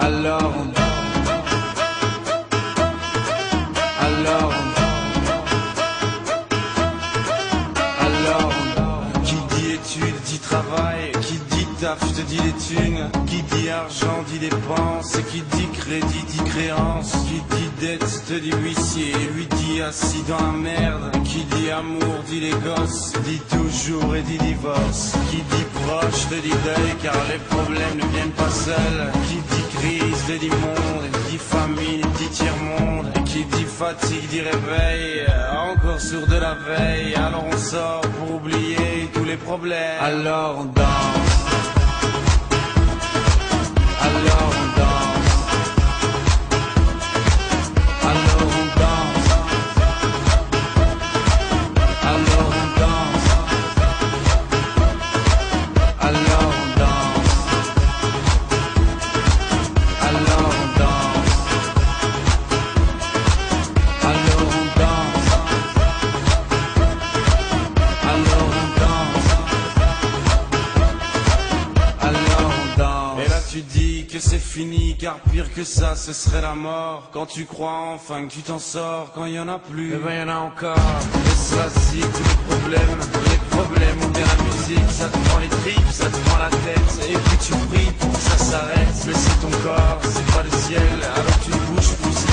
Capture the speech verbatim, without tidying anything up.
Alors on danse. Alors on danse. Alors on danse. Qui dit études dit travail, qui dit taf te dit les thunes, qui dit argent dit dépenses, qui dit crédit dit créance, qui dit dette te dit huissier, lui dit assis dans la merde, qui dit amour dit les gosses, dit toujours et dit divorce, qui dit proche te dit deuil car les problèmes ne viennent pas seuls, qui dit crise te dit monde, dit famine dit tiers-monde, qui dit fatigue dit réveil, encore sourd de la veille, alors on sort pour oublier tous les problèmes, alors on danse. Alors on danse. Alors on danse. Alors on danse. Alors on danse. Alors on danse. Alors on danse. Alors on danse. Alors on danse. Et là tu dis que c'est fini, car pire que ça ce serait la mort. Quand tu crois enfin que tu t'en sors, quand il y en a plus, eh ben y en a encore. Et ça si tous les problèmes, les problèmes ou bien la musique, ça te prend les tripes, ça te prend la tête, et puis tu pries pour que ça s'arrête. Mais c'est ton corps, c'est pas le ciel, alors tu te bouges pousser